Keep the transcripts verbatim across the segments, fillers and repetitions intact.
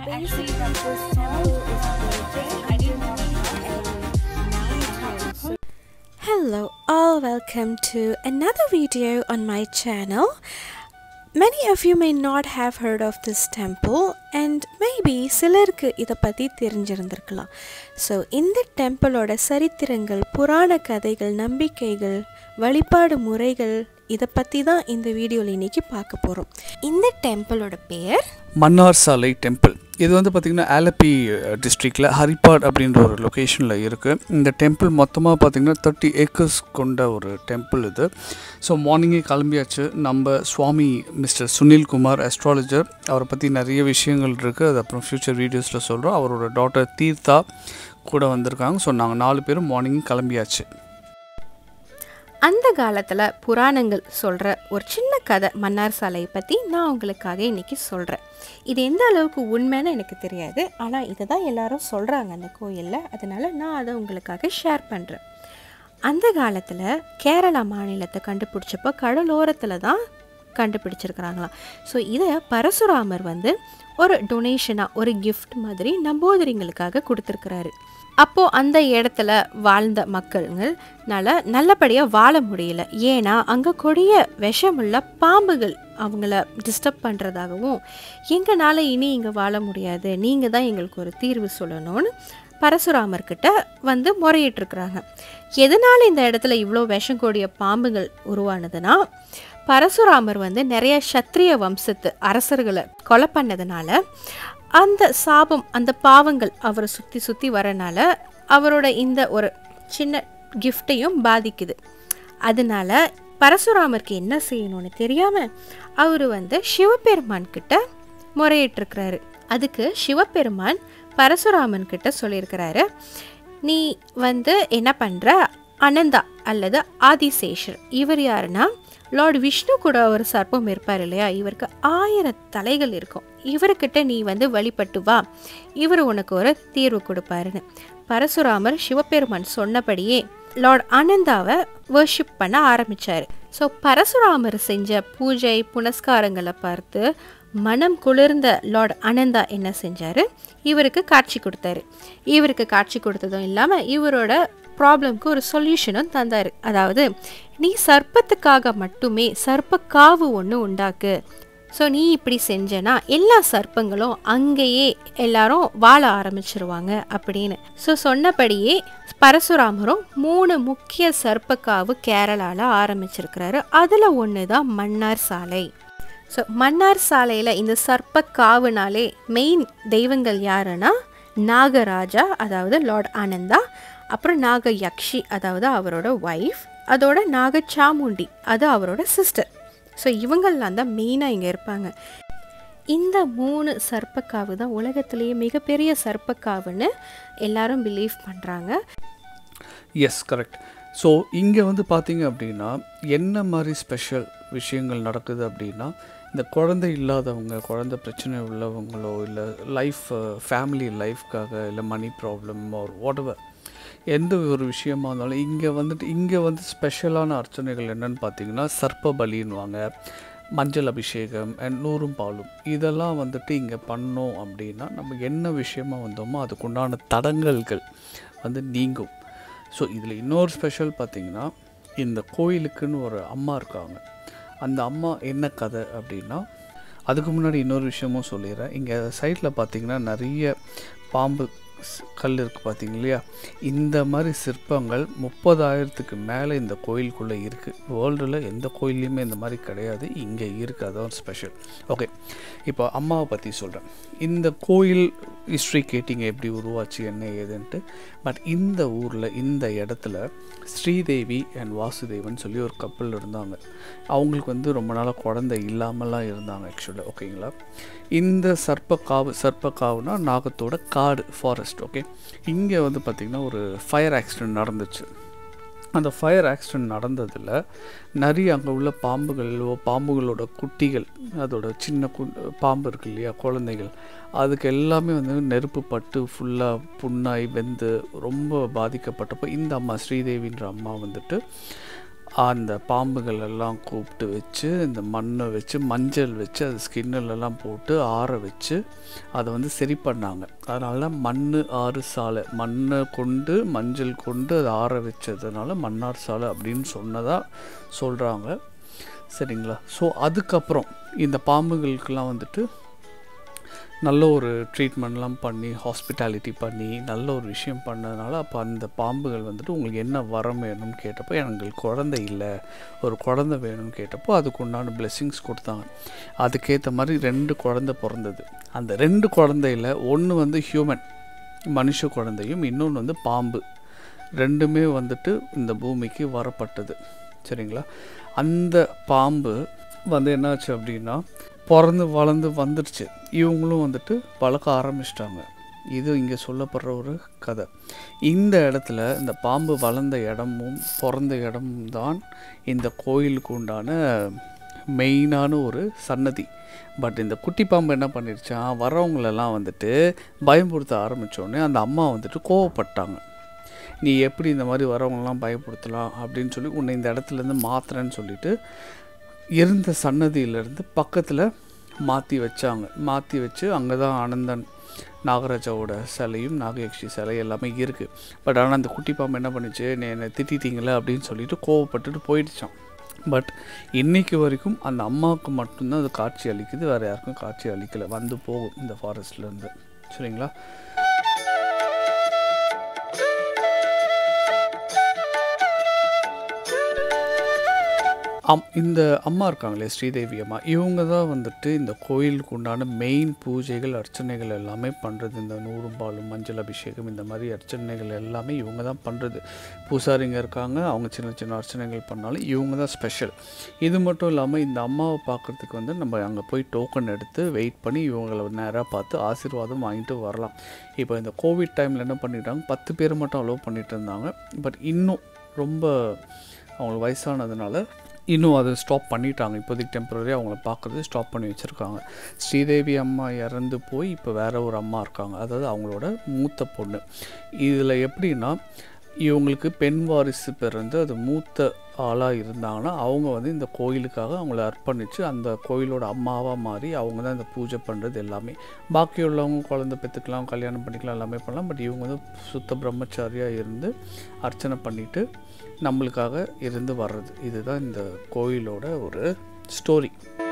basic of this temple is amazing. I didn't know that. Hello all, welcome to another video on my channel. Many of you may not have heard of this temple and maybe சிலருக்கு இத பத்தி தெரிஞ்சிருந்திருக்கலாம். So இந்த டெம்பிளோட சரித்திரங்கள், புராண கதைகள், நம்பிக்கைகள், வழிபாடு முறைகள் இத பத்தி தான் இந்த வீடியோல இன்னைக்கு பார்க்க போறோம். இந்த டெம்பிளோட பேர் Mannarsala Temple. இது வந்து பார்த்தீங்கன்னா Allepey டிஸ்ட்ரிக்ட்ல ஹரிபாட் அப்படின்ற ஒரு லொகேஷன்ல இருக்கு. இந்த டெம்பிள் மொத்தமாக பார்த்தீங்கன்னா தேர்ட்டி ஏக்கர்ஸ் கொண்ட ஒரு டெம்பிள் இது. ஸோ மார்னிங்கே கிளம்பியாச்சு. நம்ம சுவாமி மிஸ்டர் சுனில் குமார் அஸ்ட்ராலஜர், அவரை பற்றி நிறைய விஷயங்கள் இருக்குது. அது அப்புறம் ஃப்யூச்சர் வீடியோஸில் சொல்கிறோம். அவரோட டாட்டர் தீர்த்தா கூட வந்திருக்காங்க. ஸோ நாங்கள் நாலு பேரும் மார்னிங் கிளம்பியாச்சு. அந்த காலத்தில் புராணங்கள் சொல்கிற ஒரு சின்ன கதை மன்னார் சாலையை பற்றி நான் உங்களுக்காக இன்றைக்கி சொல்கிறேன். இது எந்த அளவுக்கு உண்மைன்னு எனக்கு தெரியாது, ஆனால் இதை தான் எல்லாரும் சொல்கிறாங்க அந்த கோயிலில். அதனால் நான் அதை உங்களுக்காக ஷேர் பண்ணுறேன். அந்த காலத்தில் கேரளா மாநிலத்தை கண்டுபிடிச்சப்போ கடலோரத்தில் தான் கண்டுபிடிச்சிருக்கிறாங்களாம். ஸோ இதை பரசுராமர் வந்து ஒரு டொனேஷனாக, ஒரு கிஃப்ட் மாதிரி நம்பூதிரிங்களுக்காக கொடுத்துருக்குறாரு. அப்போது அந்த இடத்துல வாழ்ந்த மக்கள்னால நல்லபடியாக வாழ முடியல. ஏன்னா அங்கே கொடிய விஷமுள்ள பாம்புகள் அவங்கள டிஸ்டர்ப் பண்ணுறதாகவும், எங்களால் இனி இங்கே வாழ முடியாது, நீங்கள் தான் எங்களுக்கு ஒரு தீர்வு சொல்லணும்னு பரசுராமர்கிட்ட வந்து முறையிட்டிருக்கிறாங்க. எதனால் இந்த இடத்துல இவ்வளோ விஷம் கூடிய பாம்புகள் உருவானதுன்னா, பரசுராமர் வந்து நிறைய சத்திரிய வம்சத்து அரசர்களை கொலை பண்ணதுனால அந்த சாபம், அந்த பாவங்கள் அவரை சுற்றி சுற்றி வரனால அவரோட இந்த ஒரு சின்ன கிஃப்டையும் பாதிக்குது. அதனால பரசுராமருக்கு என்ன செய்யணும்னு தெரியாமல் அவர் வந்து சிவபெருமான் கிட்ட முறையிட்டிருக்கிறாரு. அதுக்கு சிவபெருமான் பரசுராமன் கிட்ட சொல்லியிருக்கிறாரு, நீ வந்து என்ன பண்ணுற, அனந்தா அல்லது ஆதிசேஷர், இவர் யாருன்னா லார்ட் விஷ்ணு கூட ஒரு சர்ப்பம் இருப்பார் இல்லையா, இவருக்கு ஆயிரம் தலைகள் இருக்கும், இவர்கிட்ட நீ வந்து வழிபட்டு வா, இவர் உனக்கு ஒரு தீர்வு கொடுப்பாருன்னு. பரசுராமர் சிவபெருமான் சொன்னபடியே லார்ட் அனந்தாவை வர்ஷிப் பண்ண ஆரம்பித்தார். ஸோ பரசுராமர் செஞ்ச பூஜை புனஸ்காரங்களை பார்த்து மனம் குளிர்ந்த லார்ட் அனந்தா என்ன செஞ்சார், இவருக்கு காட்சி கொடுத்தாரு. இவருக்கு காட்சி கொடுத்ததும் இல்லாமல் இவரோட ப்ராப்ளம்க்கு ஒரு சொல்யூஷனும் தந்தார். அதாவது, நீ சர்ப்பத்துக்காக மட்டுமே சர்ப்ப காவு ஒன்று உண்டாக்கு. ஸோ நீ இப்படி செஞ்சனா எல்லா சர்ப்பங்களும் அங்கேயே எல்லாரும் வாழ ஆரம்பிச்சிருவாங்க அப்படின்னு. ஸோ சொன்னபடியே பரசுராமரும் மூணு முக்கிய சர்ப்பக்காவு கேரளாவில் ஆரம்பிச்சிருக்கிறாரு. அதில் ஒன்று தான் மன்னார் சாலை. ஸோ மன்னார் சாலையில் இந்த சர்ப்ப காவுனாலே மெயின் தெய்வங்கள் யாருன்னா நாகராஜா, அதாவது லார்ட் ஆனந்தா, அப்புறம் நாக யக்ஷி, அதாவது அவரோட ஒய்ஃப், அதோட நாக சாமுண்டி, அது அவரோட சிஸ்டர். ஸோ இவங்கள்லாம் தான் மெயினாக இங்கே இருப்பாங்க. இந்த மூணு சர்ப்பக்காவு தான் உலகத்திலேயே மிகப்பெரிய சர்ப்பக்காவுன்னு எல்லாரும் பிலீவ் பண்ணுறாங்க. S, correct. ஸோ இங்கே வந்து பார்த்தீங்க அப்படின்னா என்ன மாதிரி ஸ்பெஷல் விஷயங்கள் நடக்குது அப்படின்னா, இந்த குழந்தை இல்லாதவங்க, குழந்தை பிரச்சனை உள்ளவங்களோ, இல்லை லைஃப் ஃபேமிலி லைஃப்காக, இல்லை மணி ப்ராப்ளம் ஆர் வாட்எவர், எந்த ஒரு விஷயமா இருந்தாலும் இங்கே வந்துட்டு இங்கே வந்து ஸ்பெஷலான அர்ச்சனைகள் என்னென்னு பார்த்தீங்கன்னா சர்ப்ப பலின்னுவாங்க, மஞ்சள் அபிஷேகம் அண்ட் நூறும் பாலும், இதெல்லாம் வந்துட்டு இங்கே பண்ணோம் அப்படின்னா நம்ம என்ன விஷயமா வந்தோமோ அதுக்குண்டான தடங்கல்கள் வந்து நீங்கும். ஸோ இதில் இன்னொரு ஸ்பெஷல் பார்த்திங்கன்னா, இந்த கோயிலுக்குன்னு ஒரு அம்மா இருக்காங்க. அந்த அம்மா என்ன கதை அப்படின்னா, அதுக்கு முன்னாடி இன்னொரு விஷயமும் சொல்லிடுறேன். இங்கே சைடில் பார்த்திங்கன்னா நிறைய பாம்பு கல் இருக்குது பார்த்தீங்க இல்லையா, இந்த மாதிரி சிற்பங்கள் முப்பதாயிரத்துக்கு மேலே இந்த கோயிலுக்குள்ளே இருக்குது. வேர்ல்டில் எந்த கோயில்லையுமே இந்த மாதிரி கிடையாது, இங்கே இருக்குது. அதான் ஸ்பெஷல். ஓகே, இப்போ அம்மாவை பற்றி சொல்கிறேன். இந்த கோயில் ஹிஸ்ட்ரி கேட்டிங்க எப்படி உருவாச்சு என்ன ஏதுன்ட்டு. பட் இந்த ஊரில் இந்த இடத்துல ஸ்ரீதேவி அண்ட் வாசுதேவன் சொல்லி ஒரு கப்பல் இருந்தாங்க. அவங்களுக்கு வந்து ரொம்ப நாளாக குழந்தை இல்லாமலாம் இருந்தாங்க ஆக்சுவலாக. ஓகேங்களா, இந்த சர்ப்பக்காவு, சர்ப்பக்காவுனா நாகத்தோட காடு, ஃபாரஸ்ட். ஓகே, இங்கே வந்து பார்த்திங்கன்னா ஒரு ஃபயர் ஆக்சிடெண்ட் நடந்துச்சு. அந்த ஃபயர் ஆக்சிடெண்ட் நடந்ததில் நிறைய அங்கே உள்ள பாம்புகளோ, பாம்புகளோட குட்டிகள், அதோட சின்ன கு பாம்பு இருக்கு இல்லையா, குழந்தைகள், அதுக்கு எல்லாமே வந்து நெருப்பு பட்டு ஃபுல்லாக புண்ணாய் வெந்து ரொம்ப பாதிக்கப்பட்டப்போ இந்த அம்மா ஸ்ரீதேவின்ற அம்மா வந்துட்டு அந்த பாம்புகள் எல்லாம் கூப்பிட்டு வச்சு இந்த மண்ணை வச்சு மஞ்சள் வச்சு அது ஸ்கின்னிலெல்லாம் போட்டு ஆற வச்சு அதை வந்து சரி பண்ணாங்க. அதனால தான் மண் ஆறு சாலை, மண்ணை கொண்டு மஞ்சள் கொண்டு அதை ஆற வச்சதுனால மன்னார் சாலை அப்படின்னு சொன்னதாக சொல்கிறாங்க. சரிங்களா? ஸோ அதுக்கப்புறம் இந்த பாம்புகளுக்கெல்லாம் வந்துட்டு நல்ல ஒரு ட்ரீட்மெண்ட்லாம் பண்ணி ஹாஸ்பிட்டாலிட்டி பண்ணி நல்ல ஒரு விஷயம் பண்ணதுனால அப்போ அந்த பாம்புகள் வந்துட்டு உங்களுக்கு என்ன வரம் வேணும்னு கேட்டப்போ எங்களுக்கு குழந்தை இல்லை, ஒரு குழந்தை வேணும்னு கேட்டப்போ அதுக்கு உண்டான பிளெஸ்ஸிங்ஸ் கொடுத்தாங்க. அதுக்கேற்ற மாதிரி ரெண்டு குழந்தை பிறந்தது. அந்த ரெண்டு குழந்தையில் ஒன்று வந்து ஹியூமன் மனுஷ குழந்தையும், இன்னொன்று வந்து பாம்பு. ரெண்டுமே வந்துட்டு இந்த பூமிக்கு வரப்பட்டது. சரிங்களா? அந்த பாம்பு வந்து என்னாச்சு அப்படின்னா பிறந்து வளர்ந்து வந்துடுச்சு. இவங்களும் வந்துட்டு வளர்க்க ஆரம்பிச்சிட்டாங்க. இது இங்கே சொல்லப்படுற ஒரு கதை. இந்த இடத்துல இந்த பாம்பு வளர்ந்த இடமும் பிறந்த இடமும் தான் இந்த கோயிலுக்கு உண்டான மெயினான ஒரு சன்னதி. பட் இந்த குட்டி பாம்பு என்ன பண்ணிடுச்சான், வரவங்களெல்லாம் வந்துட்டு பயம்படுத்த ஆரம்பித்தோடனே அந்த அம்மா வந்துட்டு கோவப்பட்டாங்க. நீ எப்படி இந்த மாதிரி வரவங்களெலாம் பயப்படுத்தலாம் அப்படின்னு சொல்லி உன்னை இந்த இடத்துலேருந்து மாற்றுறேன்னு சொல்லிட்டு இருந்த சன்னதியிலேருந்து பக்கத்தில் மாற்றி வச்சாங்க. மாற்றி வச்சு அங்கே தான் ஆனந்தன் நாகராஜாவோட சிலையும் நாகயக்ஷி சிலை எல்லாமே இருக்குது. பட் ஆனால் அந்த குட்டி பாம்பு என்ன பண்ணிச்சு, நீ என்னை திட்டிட்டீங்களே அப்படின்னு சொல்லிட்டு கோவப்பட்டுட்டு போயிடுச்சான். பட் இன்றைக்கு வரைக்கும் அந்த அம்மாவுக்கு மட்டும்தான் அது காட்சி அளிக்குது, வேறு யாருக்கும் காட்சி அளிக்கலை. வந்து போகும் இந்த ஃபாரஸ்ட்லேருந்து. சரிங்களா? அம் இந்த அம்மா இருக்காங்களே ஸ்ரீதேவி அம்மா, இவங்க தான் வந்துட்டு இந்த கோயிலுக்கு உண்டான மெயின் பூஜைகள் அர்ச்சனைகள் எல்லாமே பண்ணுறது. இந்த நூறும்பாலும் மஞ்சள் அபிஷேகம் இந்த மாதிரி அர்ச்சனைகள் எல்லாமே இவங்க தான் பண்ணுறது. பூசாரிங்க இருக்காங்க, அவங்க சின்ன சின்ன அர்ச்சனைகள் பண்ணாலும் இவங்க தான் ஸ்பெஷல். இது மட்டும் இல்லாமல் இந்த அம்மாவை பார்க்குறதுக்கு வந்து நம்ம அங்கே போய் டோக்கன் எடுத்து வெயிட் பண்ணி இவங்களை நேராக பார்த்து ஆசீர்வாதம் வாங்கிட்டு வரலாம். இப்போ இந்த கோவிட் டைமில் என்ன பண்ணிட்டாங்க, பத்து பேர் மட்டும் அலோவ் பண்ணிட்டு இருந்தாங்க. பட் இன்னும் ரொம்ப அவங்களுக்கு வயசானதுனால இன்னும் அதை ஸ்டாப் பண்ணிட்டாங்க. இப்போதைக்கு டெம்பரரியாக அவங்கள பார்க்குறது ஸ்டாப் பண்ணி வச்சுருக்காங்க. ஸ்ரீதேவி அம்மா இறந்து போய் இப்போ வேறு ஒரு அம்மா இருக்காங்க, அதாவது அவங்களோட மூத்த பொண்ணு. இதில் எப்படின்னா இவங்களுக்கு பெண் வாரிசு பிறந்து அது மூத்த ஆளாக இருந்தாங்கன்னா அவங்க வந்து இந்த கோயிலுக்காக அவங்கள அர்ப்பணித்து அந்த கோயிலோட அம்மாவாக மாறி அவங்க தான் இந்த பூஜை பண்ணுறது எல்லாமே. பாக்கி உள்ளவங்க குழந்தை பெற்றுக்கலாம், கல்யாணம் பண்ணிக்கலாம், எல்லாமே பண்ணலாம். பட் இவங்க வந்து சுத்த பிரம்மச்சாரியாக இருந்து அர்ச்சனை பண்ணிவிட்டு நம்மளுக்காக இருந்து வர்றது. இதுதான் இந்த கோயிலோட ஒரு ஸ்டோரி.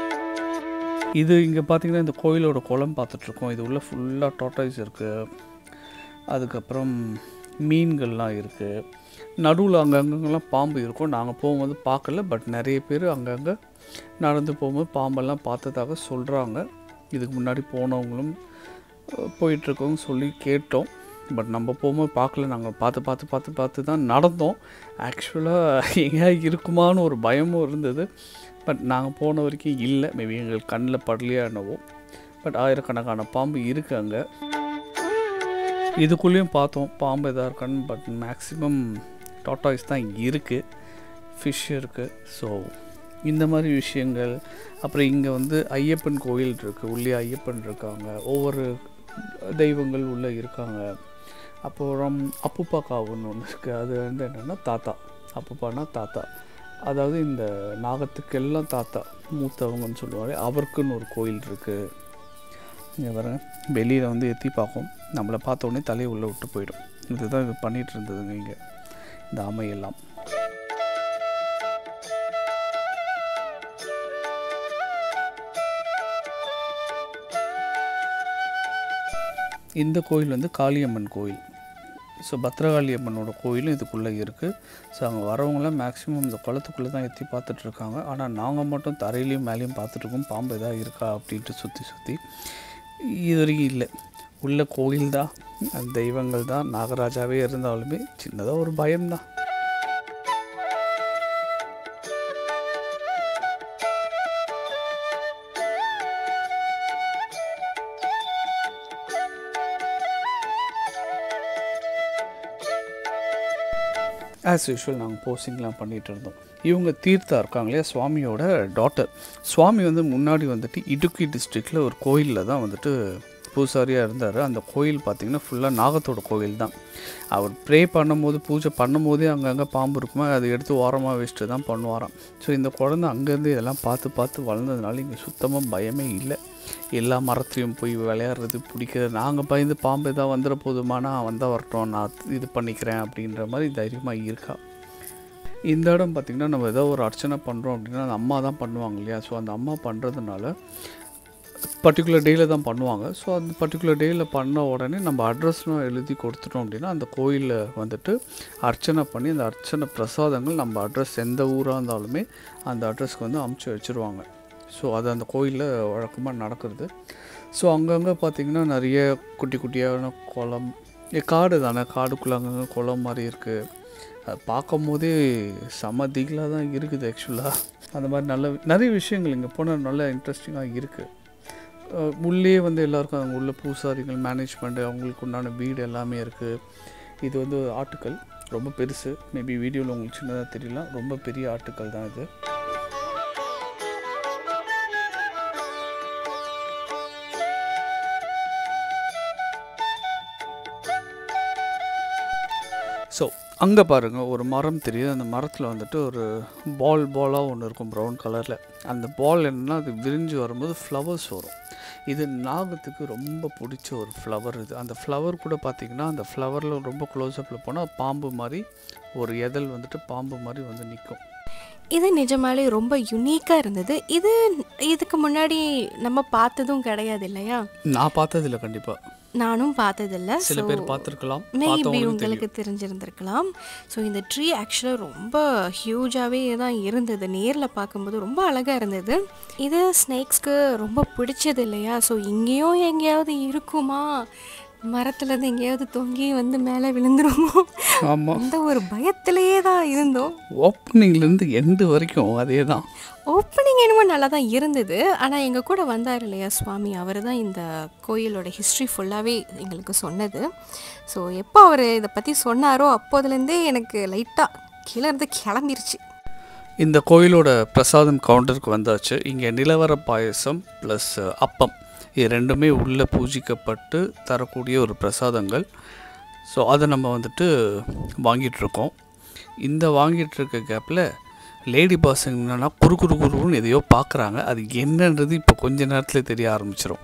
இது இங்கே பார்த்திங்கன்னா இந்த கோயிலோட குளம் பார்த்துட்ருக்கோம். இது உள்ள ஃபுல்லாக டாட்டாய்ஸ் இருக்குது, அதுக்கப்புறம் மீன்கள்லாம் இருக்குது. நடுவில் அங்கங்கெல்லாம் பாம்பு இருக்கும். நாங்கள் போகும்போது பார்க்கல, பட் நிறைய பேர் அங்கங்கே நடந்து போகும்போது பாம்பெல்லாம் பார்த்ததாக சொல்கிறாங்க. இதுக்கு முன்னாடி போனவங்களும் போயிட்டுருக்கவங்க சொல்லி கேட்டோம். பட் நம்ம போகும்போது பார்க்கல, நாங்கள் பார்த்து பார்த்து பார்த்து பார்த்து தான் நடந்தோம். ஆக்சுவலாக எங்கேயா இருக்குமான்னு ஒரு பயமும் இருந்தது. பட் நாங்கள் போன வரைக்கும் இல்லை, மேபி எங்களுக்கு கண்ணில் படலையா என்னவோ. பட் ஆயிரக்கணக்கான பாம்பு இருக்குது அங்கே. இதுக்குள்ளேயும் பார்த்தோம் பாம்பு எதாக இருக்கான்னு. பட் மேக்ஸிமம் டாட்டாய்ஸ் தான் இங்கே இருக்குது, ஃபிஷ் இருக்குது. ஸோ இந்த மாதிரி விஷயங்கள். அப்புறம் இங்கே வந்து ஐயப்பன் கோயில் இருக்குது, உள்ளே ஐயப்பன் இருக்காங்க, ஒவ்வொரு தெய்வங்கள் உள்ளே இருக்காங்க. அப்புறம் அப்புப்பா காவுன்னு ஒன்று இருக்குது. அது வந்து என்னென்னா தாத்தா, அப்புப்பானா தாத்தா, அதாவது இந்த நாகத்துக்கெல்லாம் தாத்தா, மூத்தவங்கன்னு சொல்லுவாங்க. அவருக்குன்னு ஒரு கோயில் இருக்குது. இங்கே வர வெளியில் வந்து எத்தி பார்க்கும், நம்மளை பார்த்தோன்னே தலையை உள்ளே விட்டு போயிடும். இதுதான் இது பண்ணிகிட்டு இருந்ததுங்க இங்கே இந்த ஆமையெல்லாம். இந்த கோயில் வந்து காளியம்மன் கோயில். ஸோ பத்ரகாளி அம்மனோட கோயிலும் இதுக்குள்ளே இருக்குது. ஸோ அங்கே வரவங்களாம் மேக்ஸிமம் இந்த குளத்துக்குள்ளே தான் எத்தி பார்த்துட்ருக்காங்க. ஆனால் நாங்கள் மட்டும் தரையிலையும் மேலேயும் பார்த்துட்ருக்கோம் பாம்பு எதாவது இருக்கா அப்படின்ட்டு சுற்றி சுற்றி. இது வரைக்கும் இல்லை. உள்ள கோயில் தான், அந்த தெய்வங்கள் தான், நாகராஜாவே இருந்தாலுமே சின்னதாக ஒரு பயம்தான். ஆஸ் யூஷுவல் நாங்கள் போஸ்டிங்லாம் பண்ணிகிட்டு இருந்தோம். இவங்க தீர்த்தா இருக்காங்களே சுவாமியோட டாட்டர். சுவாமி வந்து முன்னாடி வந்துட்டு இடுக்கி டிஸ்ட்ரிக்டில் ஒரு கோயிலில் தான் வந்துட்டு பூசாரியாக இருந்தார். அந்த கோயில் பார்த்திங்கன்னா ஃபுல்லாக நாகத்தோட கோயில் தான். அவர் ப்ரே பண்ணும்போது பூஜை பண்ணும்போதே அங்கங்கே பாம்பு இருக்குமா, அதை எடுத்து ஓரமாக வச்சுட்டு தான் பண்ணுவாராம். ஸோ இந்த குழந்தை அங்கேருந்து இதெல்லாம் பார்த்து பார்த்து வளர்ந்ததுனால இங்கே சுத்தமாக பயமே இல்லை. எல்லா மரத்துலையும் போய் விளையாடுறது பிடிக்கிறது. நாங்கள் பயந்து பாம்பு எதாவது வந்துட போதுமானா வந்தால் வரட்டும், நான் இது பண்ணிக்கிறேன் அப்படின்ற மாதிரி தைரியமாக இருக்கா. இந்த இடம் பார்த்திங்கன்னா நம்ம ஏதோ ஒரு அர்ச்சனை பண்ணுறோம் அப்படின்னா அந்த அம்மா தான் பண்ணுவாங்க இல்லையா. ஸோ அந்த அம்மா பண்ணுறதுனால பர்டிகுலர் டேயில் தான் பண்ணுவாங்க. ஸோ அந்த பர்டிகுலர் டேயில் பண்ண உடனே நம்ம அட்ரஸ்லாம் எழுதி கொடுத்துட்டோம் அப்படின்னா அந்த கோயிலில் வந்துட்டு அர்ச்சனை பண்ணி அந்த அர்ச்சனை பிரசாதங்கள் நம்ம அட்ரஸ் எந்த ஊராக இருந்தாலுமே அந்த அட்ரஸ்க்கு வந்து அமுச்சு வச்சுருவாங்க. ஸோ அது அந்த கோயிலில் வழக்கமாக நடக்கிறது. ஸோ அங்கங்கே பார்த்திங்கன்னா நிறைய குட்டி குட்டியான குளம், காடு தானே, காடுக்குள்ளே அங்கங்கே குளம் மாதிரி இருக்குது. அது பார்க்கும் போதே செம திகிலாக தான் இருக்குது ஆக்சுவலாக. அந்த மாதிரி நல்ல நிறைய விஷயங்கள் இங்கே போனால் நல்ல இன்ட்ரெஸ்டிங்காக இருக்குது. உள்ளே வந்து எல்லாருக்கும் அங்கே உள்ள பூசாரிகள், மேனேஜ்மெண்ட்டு, அவங்களுக்கு உண்டான வீடு எல்லாமே இருக்குது. இது வந்து ஆட்டுக்கள் ரொம்ப பெருசு. மேபி வீடியோவில் உங்களுக்கு சின்னதாக தெரியல, ரொம்ப பெரிய ஆட்டுக்கள் தான் இது. ஸோ அங்கே பாருங்கள் ஒரு மரம் தெரியுது. அந்த மரத்தில் வந்துட்டு ஒரு பால் பாலாக ஒன்று இருக்கும் ப்ரௌன் கலரில். அந்த பால் என்னென்னா அது விரிஞ்சு வரும்போது ஃப்ளவர்ஸ் வரும். இது நாகத்துக்கு ரொம்ப பிடிச்ச ஒரு ஃப்ளவர் இது. அந்த ஃப்ளவர் கூட பார்த்திங்கன்னா அந்த ஃப்ளவரில் ரொம்ப க்ளோஸ்அப்பில் போனால் பாம்பு மாதிரி ஒரு எதல் வந்துட்டு பாம்பு மாதிரி வந்து நிற்கும். இது நிஜமாலே ரொம்ப யுனிக்காக இருந்தது. இது இதுக்கு முன்னாடி நம்ம பார்த்ததும் கிடையாது இல்லையா? நான் பார்த்ததில்லை, கண்டிப்பாக நானும் பார்த்ததில்லை. சில பேர் பார்த்துருக்கலாம், மேபி உங்களுக்கு தெரிஞ்சிருந்திருக்கலாம். ஸோ இந்த ட்ரீ ஆக்சுவலாக ரொம்ப ஹியூஜாகவே தான் இருந்தது. நேரில் பார்க்கும்போது ரொம்ப அழகாக இருந்தது. இது ஸ்னேக்ஸ்க்கு ரொம்ப பிடிச்சது இல்லையா? ஸோ இங்கேயும் எங்கேயாவது இருக்குமா, மரத்துலேருந்து எங்கேயாவது தொங்கி வந்து மேலே விழுந்துருமோ, ஆமாம், அந்த ஒரு பயத்திலேயே தான் இருந்தோம். ஓப்பனிங்லேருந்து எண்டு வரைக்கும் அதே தான். ஓப்பனிங் என்னமோ நல்லா தான் இருந்தது. ஆனால் எங்கள் கூட வந்தார் இல்லையா சுவாமி, அவர் தான் இந்த கோயிலோட ஹிஸ்ட்ரி ஃபுல்லாகவே எங்களுக்கு சொன்னது. ஸோ எப்போ அவர் இதை பற்றி சொன்னாரோ அப்போதுலேருந்தே எனக்கு லைட்டாக கீழே இருந்து கிளம்பிருச்சு. இந்த கோயிலோட பிரசாதம் கவுண்டருக்கு வந்தாச்சு. இங்கே நிலவர பாயசம் ப்ளஸ் அப்பம் இது ரெண்டுமே உள்ளே பூஜிக்கப்பட்டு தரக்கூடிய ஒரு பிரசாதங்கள். ஸோ அதை நம்ம வந்துட்டு வாங்கிட்டுருக்கோம். இந்த வாங்கிட்டுருக்க கேப்பில் லேடி பாஸ் என்னன்னா குறு குறு குருன்னு எதையோ பார்க்குறாங்க. அது என்னன்றது இப்போ கொஞ்ச நேரத்தில் தெரிய ஆரம்பிச்சிடும்.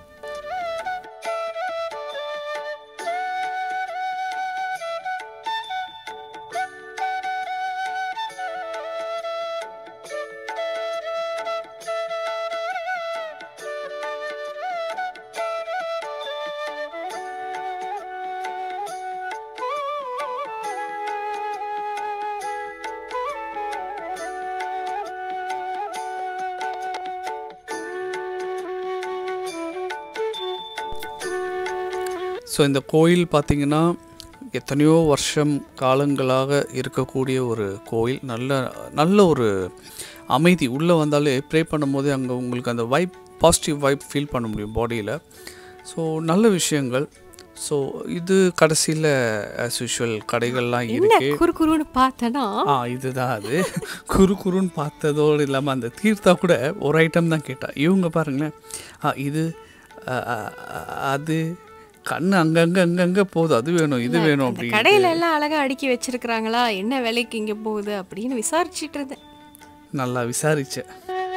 ஸோ இந்த கோயில் பார்த்திங்கன்னா எத்தனையோ வருஷம் காலங்களாக இருக்கக்கூடிய ஒரு கோயில். நல்ல நல்ல ஒரு அமைதி. உள்ளே வந்தாலே ப்ரே பண்ணும்போதே அங்கே உங்களுக்கு அந்த வைப், பாசிட்டிவ் வைப் ஃபீல் பண்ண முடியும் பாடியில். ஸோ நல்ல விஷயங்கள். ஸோ இது கடைசியில் ஆஸ் யூஷுவல் கடைகள்லாம் இருக்கு. குறு குருன்னு பார்த்தனா ஆ இதுதான் அது. குறு குருன்னு பார்த்ததோடு இல்லாமல் அந்த தீர்த்தா கூட ஒரு ஐட்டம் தான் கேட்டா. இவங்க பாருங்களேன், ஆ இது அது கண்ணு அங்கங்கே அங்கங்கே போகுது, அது வேணும் இது வேணும் அப்படி. கடையில எல்லாம் அழகாக அடுக்கி வச்சிருக்கிறாங்களா, என்ன விலைக்கு இங்கே போகுது அப்படின்னு விசாரிச்சுட்டு இருந்தேன். நல்லா விசாரிச்சேன்.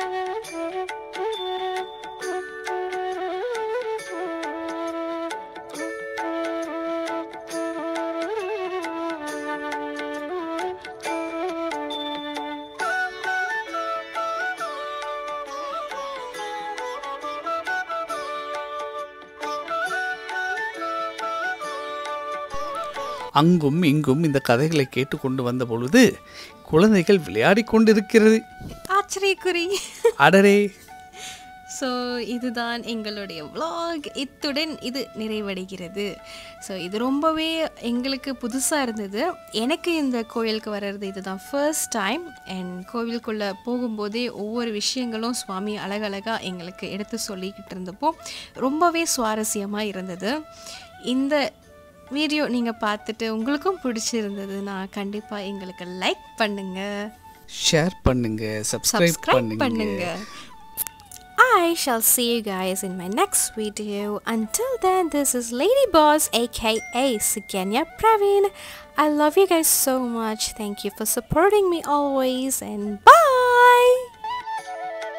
அங்கும் இங்கும் இந்த கதைகளை கேட்டுக்கொண்டு வந்த பொழுது குழந்தைகள் விளையாடி கொண்டிருக்கிறது. ஆச்சரியக்குறி. அடரே. ஸோ இதுதான் எங்களுடைய vlog. இத்துடன் இது நிறைவடைகிறது. ஸோ இது ரொம்பவே எங்களுக்கு புதுசாக இருந்தது. எனக்கு இந்த கோயிலுக்கு வர்றது இதுதான் ஃபர்ஸ்ட் டைம். அண்ட் கோவிலுக்குள்ளே போகும்போதே ஒவ்வொரு விஷயங்களும் சுவாமி அழகழகாக எங்களுக்கு எடுத்து சொல்லிக்கிட்டு இருந்தப்போ ரொம்பவே சுவாரஸ்யமாக இருந்தது. இந்த வீடியோ நீங்கள் பார்த்துட்டு உங்களுக்கும் பிடிச்சிருந்ததுன்னா கண்டிப்பாக எங்களுக்கு லைக் பண்ணுங்கள், ஷேர் பண்ணுங்கள், சப்ஸ்கிரைப் பண்ணுங்கள். ஆ I shall see you guys in my next video. Until then, this is LadyBoss aka Sukanya Praveen. I love you guys so much. Thank you for supporting me always, and bye.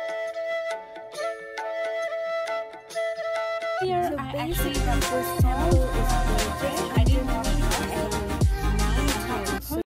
Here, I actually got this channel